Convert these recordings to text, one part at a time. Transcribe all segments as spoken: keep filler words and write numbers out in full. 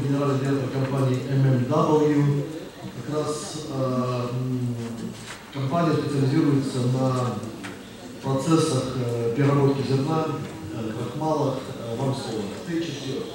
генеральный директор компании эм эм дабл ю. Как раз э, компания специализируется на процессах э, переработки зерна, э, крахмалах, э, вам слово. Stage is yours.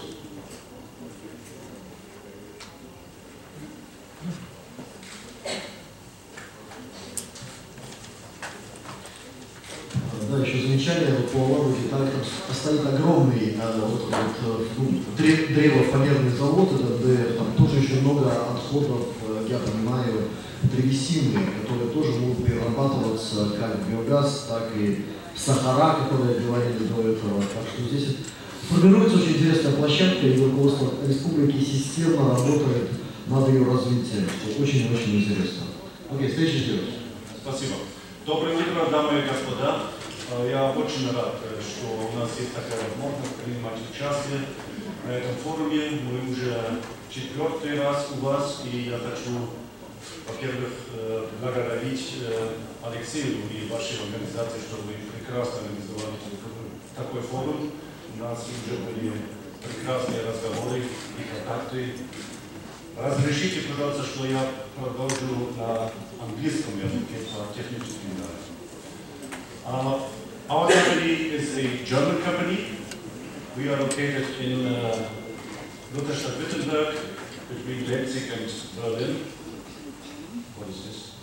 Да, еще замечание вот, по Лавруде, там стоит огромный э, вот, вот, ну, древофанерный завод, это, ДР, там тоже еще много отходов, э, я понимаю, древесины, которые тоже могут перерабатываться как биогаз, так и сахара, которые говорили до этого. Так что здесь формируется очень интересная площадка, и руководство республики системно работает над ее развитием, что очень-очень интересно. Окей, следующий дело. Спасибо. Доброе утро, дамы и господа. Я очень рад, что у нас есть такая возможность принимать участие на этом форуме. Мы уже четвертый раз у вас, и я хочу, во-первых, благодарить Алексею и вашей организации, что вы прекрасно организовали такой форум. У нас уже были прекрасные разговоры и контакты. Разрешите, пожалуйста, что я продолжу на английском языке по техническим данным. Uh, our company is a German company. We are located in uh, Lutherstadt-Wittenberg, between Leipzig and Berlin. What is this?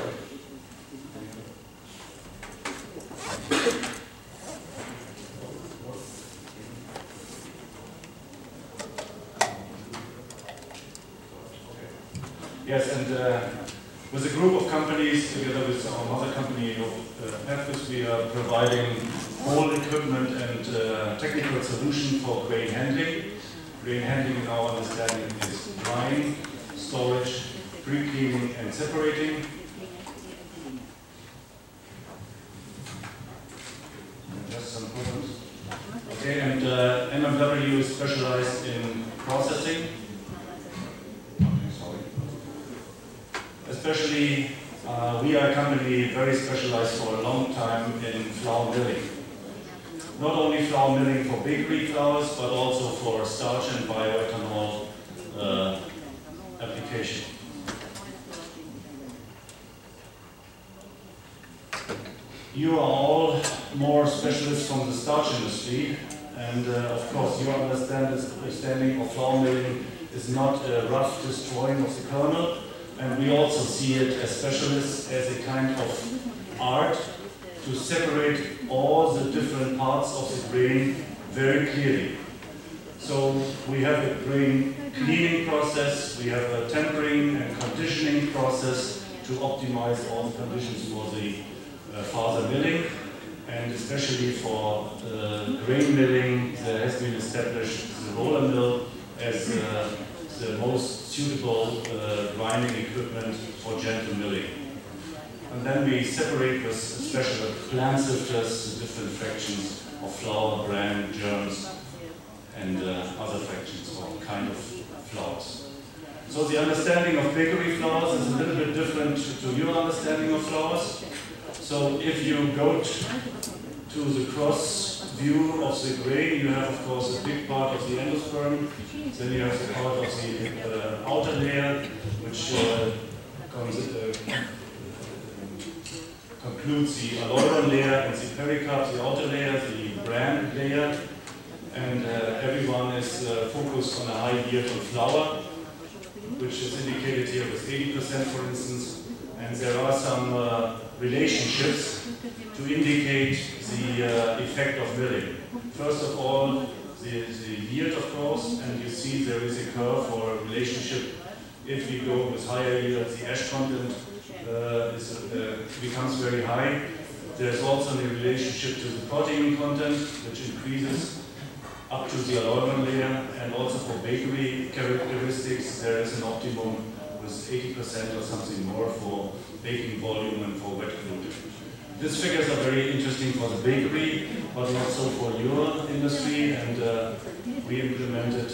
Yes, and uh, with a group of companies, together with our mother company of uh, Memphis, we are providing all equipment and uh, technical solution for grain handling. Grain handling, in our understanding, is drying, storage, pre-cleaning, and separating. Just some problems. Okay, and uh, M M W is specialized in processing. Especially, uh, we are a company very specialized for a long time in flour milling. Not only flour milling for bakery flours, but also for starch and bioethanol uh, application. You are all more specialists from the starch industry, and uh, of course your understanding of flour milling is not a rough destroying of the kernel. And we also see it as specialists as a kind of art to separate all the different parts of the grain very clearly. So we have a grain cleaning process, we have a tempering and conditioning process to optimize all the conditions for the uh, further milling. And especially for uh, grain milling, there has been established the roller mill as uh, the most suitable uh, grinding equipment for gentle milling. And then we separate with special plant sifters the different fractions of flour, bran, germs, and uh, other fractions or kind of flours. So the understanding of bakery flours is a little bit different to your understanding of flours. So if you go to the cross view of the grain, you have of course a big part of the endosperm, then you have the part of the uh, outer layer, which uh, comes, uh, concludes the alloiron layer and the pericarp, the outer layer, the bran layer, and uh, everyone is uh, focused on a high yield of flour, which is indicated here with eighty percent for instance, and there are some uh, relationships to indicate the uh, effect of milling. First of all, the, the yield, of course, and you see there is a curve or a relationship. If we go with higher yield, the ash content uh, is, uh, becomes very high. There's also a relationship to the protein content, which increases up to the alloiron layer, and also for bakery characteristics, there is an optimum with eighty percent or something more for baking volume and for wet gluten. These figures are very interesting for the bakery, but not so for your industry, and uh, we implemented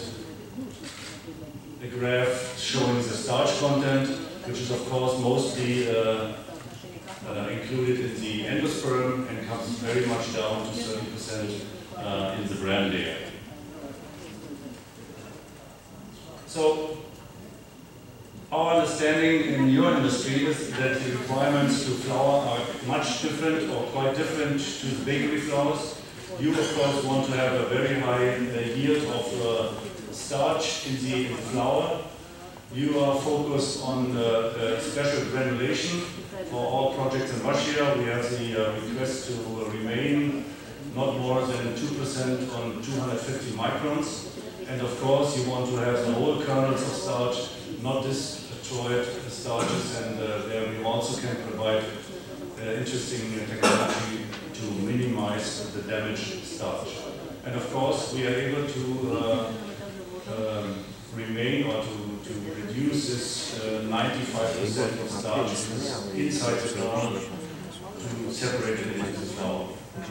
a graph showing the starch content, which is of course mostly uh, uh, included in the endosperm and comes very much down to thirty percent uh, in the bran layer. So, our understanding in your industry is that the requirements to flour are much different or quite different to the bakery flours. You, of course, want to have a very high uh, yield of uh, starch in the, in the flour. You are focused on uh, uh, special granulation. For all projects in Russia, we have the uh, request to uh, remain not more than two percent on two hundred fifty microns. And of course, you want to have the whole kernels of starch, not destroyed starches, and uh, there we also can provide uh, interesting technology to minimize the damaged starch. And of course, we are able to uh, um, remain or to, to reduce this ninety-five percent uh, of starch inside the kernel to separate it into the flour.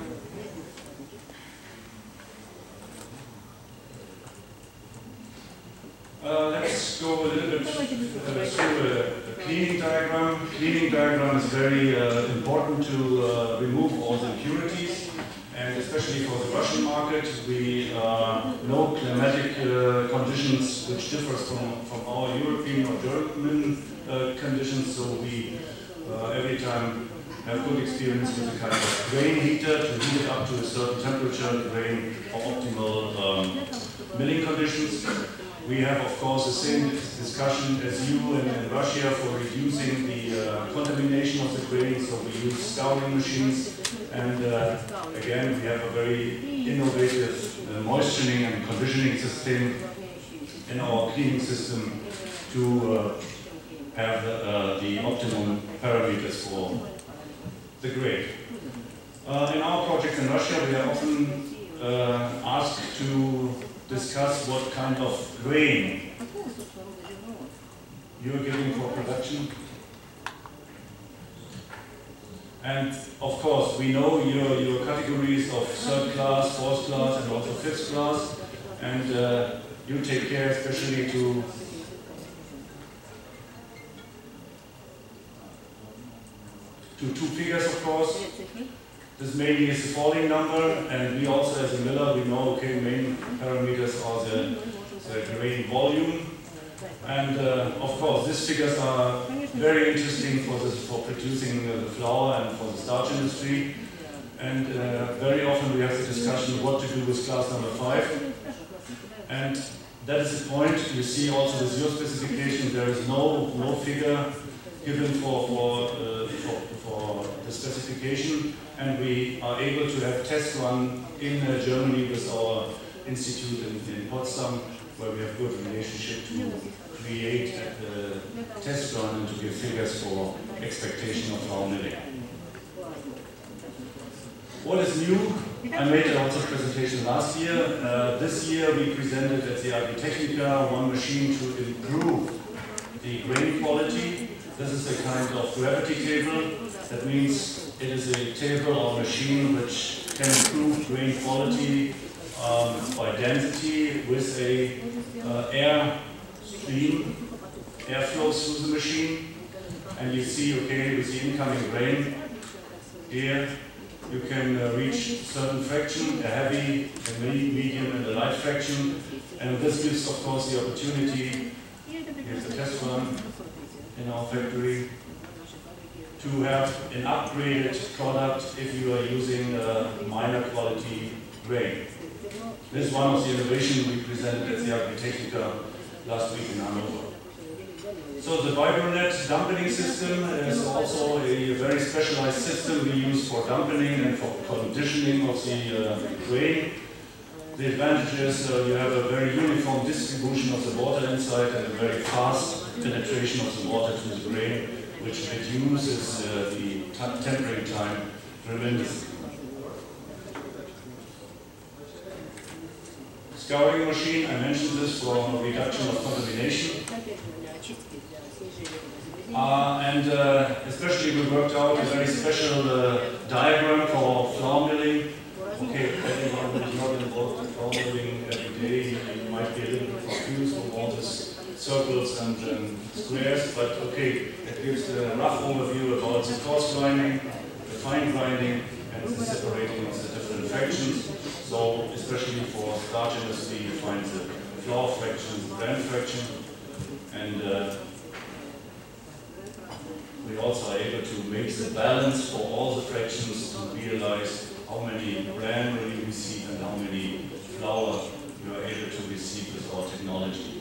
Uh, let's go a little bit uh, through a, a cleaning diagram. Cleaning diagram is very uh, important to uh, remove all the impurities, and especially for the Russian market, we uh, know climatic uh, conditions which differ from, from our European or German uh, conditions, so we uh, every time have good experience with a kind of grain heater to heat it up to a certain temperature, grain for optimal um, milling conditions. We have, of course, the same discussion as you in, in Russia for reducing the uh, contamination of the grain, so we use scouring machines, and uh, again, we have a very innovative uh, moistening and conditioning system in our cleaning system to uh, have uh, the optimum parameters for the grain. Uh, in our projects in Russia, we are often uh, asked to discuss what kind of grain you're giving for production. And of course, we know your, your categories of third class, fourth class, and also fifth class. And uh, you take care especially to to two figures, of course. This mainly is the falling number, and we also, as a miller, we know, okay, main parameters are the, the grain volume. And uh, of course, these figures are very interesting for, this, for producing uh, the flour and for the starch industry. And uh, very often we have the discussion what to do with class number five. And that is the point. You see also with your specification, there is no, no figure given for, for, uh, for, for the specification. And we are able to have test run in uh, Germany with our institute in, in Potsdam, where we have good relationship to create the test run and to give figures for expectation of flour milling. What is new? I made also a presentation last year. Uh, this year we presented at the Agritechnica one machine to improve the grain quality. This is a kind of gravity table. That means it is a table or machine which can improve grain quality um, by density with a uh, air stream, air flows through the machine, and you see, okay, with the incoming grain here, you can uh, reach certain fraction, a heavy, a medium, and a light fraction, and this gives, of course, the opportunity. Here's the test run in our factory to have an upgraded product if you are using a minor quality grain. This is one of the innovations we presented at the Agritechnica last week in Hanover. So the Vibronet dampening system is also a very specialized system we use for dampening and for conditioning of the uh, grain. The advantage is uh, you have a very uniform distribution of the water inside and a very fast penetration of the water to the grain, which reduces uh, the tempering time tremendously. Scouring machine, I mentioned this for reduction of contamination. Uh, and uh, especially we worked out a very special uh, diagram for flour milling. Okay, anyone who is not involved in flour milling every day, you might be a little bit confused with all these circles and um, squares, but okay, it gives a rough overview about the coarse grinding, the fine grinding, and the separating of the different fractions. So, especially for starch industry, you find the flour fraction and the bran fraction. And uh, we also are able to make the balance for all the fractions to realize how many bran will you receive and how many flour you are able to receive with our technology.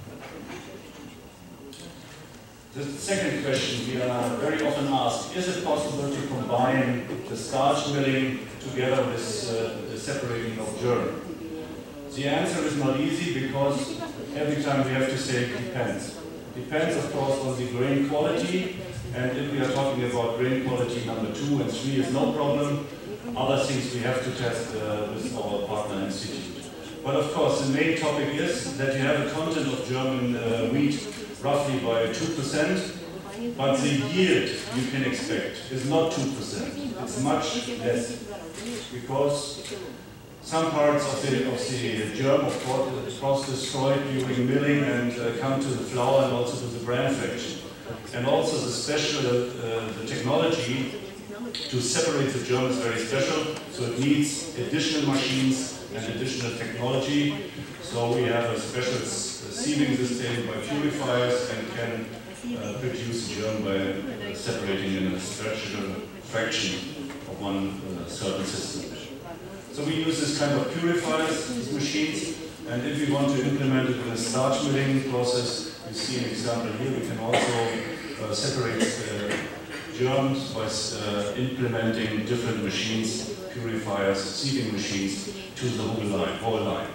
The second question we are very often asked, is it possible to combine the starch milling together with uh, the separating of germ? The answer is not easy because every time we have to say it depends. Depends of course on the grain quality, and if we are talking about grain quality number two and three is no problem. Other things we have to test uh, with our partner institute. But of course the main topic is that you have a content of German uh, wheat roughly by two percent, but the yield you can expect is not two percent, it's much less, because some parts of the, of the germ, of course, cross destroyed during milling and uh, come to the flour and also to the bran fraction. And also the special, uh, the technology to separate the germ is very special, so it needs additional machines and additional technology. So we have a special sieving system by purifiers and can uh, produce germ by uh, separating in a special fraction of one uh, certain system. So we use this kind of purifiers, these machines, and if we want to implement it in a starch milling process, you see an example here, we can also uh, separate uh, germs by uh, implementing different machines, purifiers, sieving machines, to the whole line. Whole line.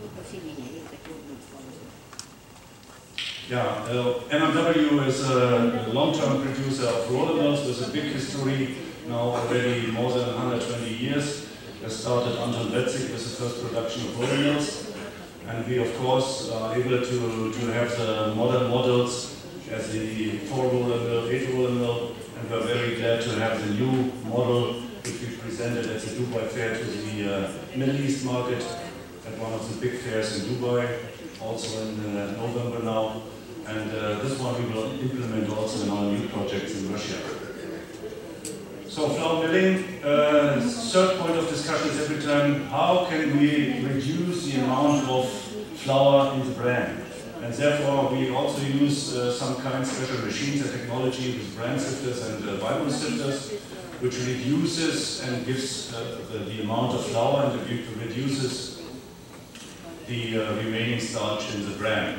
Yeah, uh, M M W is a long-term producer of roller mills with a big history, now already more than one hundred twenty years. They started Anton Letzig with the first production of roller mills, and we of course are able to, to have the modern models as the four roller mill, eight roller mill, and we're very glad to have the new model which we presented at the Dubai Fair to the uh, Middle East market at one of the big fairs in Dubai, also in uh, November now. And uh, this one we will implement also in our new projects in Russia. So flour milling, uh, third point of discussion is every time, how can we reduce the amount of flour in the bran? And therefore we also use uh, some kind of special machines and technology with bran sifters and uh, vibro sifters, which reduces and gives uh, the, the amount of flour and it reduces the uh, remaining starch in the bran.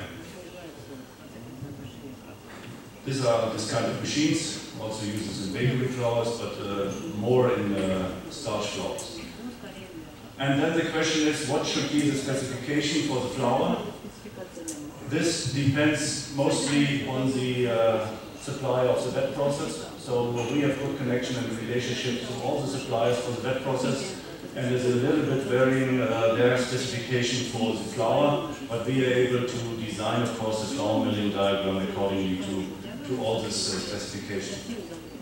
These are this kind of machines, also uses in bakery flours, but uh, more in uh, starch flours. And then the question is, what should be the specification for the flour? This depends mostly on the uh, supply of the wet process. So we have good connection and relationships with all the suppliers for the wet process, and there's a little bit varying uh, their specification for the flour, but we are able to design, of course, the flour milling diagram accordingly to to all this uh, specification.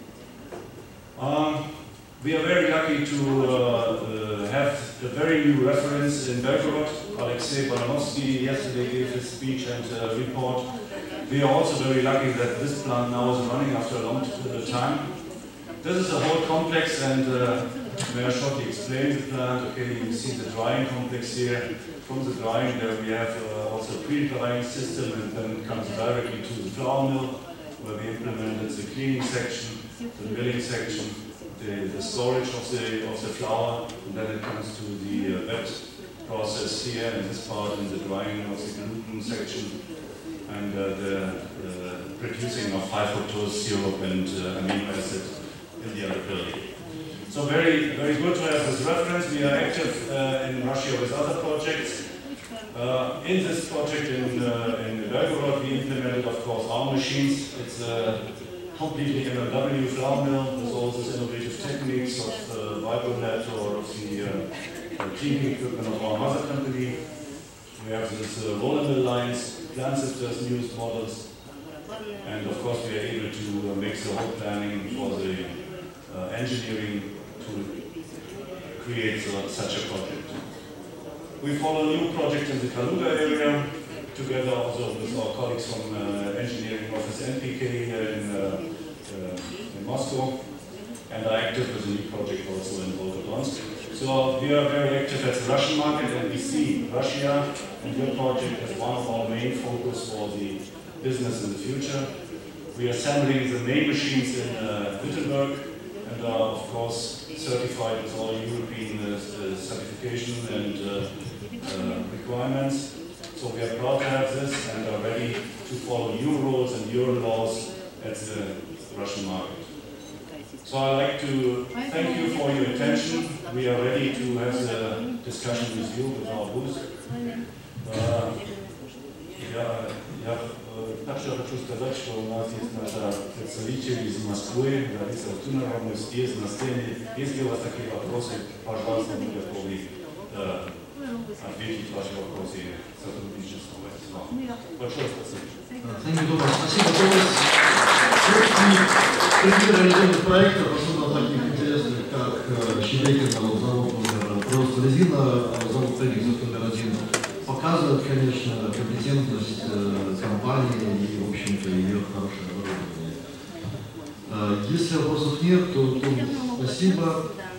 Um, we are very lucky to uh, uh, have a very new reference in Belgorod. Alexei Baranovsky yesterday gave his speech and uh, report. We are also very lucky that this plant now is running after a long time. This is a whole complex, and uh, may I shortly explain the plant. Okay, you see the drying complex here. From the drying there we have uh, also a pre-drying system, and then it comes directly to the flour mill, where we implemented the cleaning section, the milling section, the, the storage of the, of the flour, and then it comes to the uh, wet process here in this part, in the drying of the gluten section, and uh, the, the producing of high fructose syrup and uh, amino acid in the other building. So very, very good to have this reference. We are active uh, in Russia with other projects. Uh, in this project in, uh, in Belgorod, we implemented, of course, our machines. It's a completely M M W flour mill with all these innovative techniques of uh, VibroNet or of the uh, cleaning equipment of our mother company. We have these uh, roller mill lines, plant sifters, newest models, and of course we are able to uh, make the whole planning for the uh, engineering to create uh, such a project. We follow a new project in the Kaluga area, together also with our colleagues from uh, engineering office N P K here in, uh, uh, in Moscow, and are active with a new project also in Volgodonsk. So we are very active at the Russian market, and we see Russia and your project as one of our main focus for the business in the future. We are assembling the main machines in uh, Wittenberg and are of course certified with all European uh, certification and uh, uh, requirements. So we are proud to have this and are ready to follow new rules and Euro laws at the Russian market. So I'd like to thank you for your attention. We are ready to have the discussion with you, with our booth. Uh, я, я также хочу сказать, что у нас есть наши представители из Москвы, Лариса Алтунова, мы здесь на сцене. Если у вас такие вопросы, пожалуйста, мы готовы uh, ответить ваши вопросы и сотрудничество с вами. Большое спасибо. Спасибо, При реализации проекта, особенно таких интересных, как Щебекин завод, просто резина, завод Феникс номер один, показывает, конечно, компетентность компании и, в общем-то, ее хорошее оборудование. Если вопросов нет, то, то спасибо.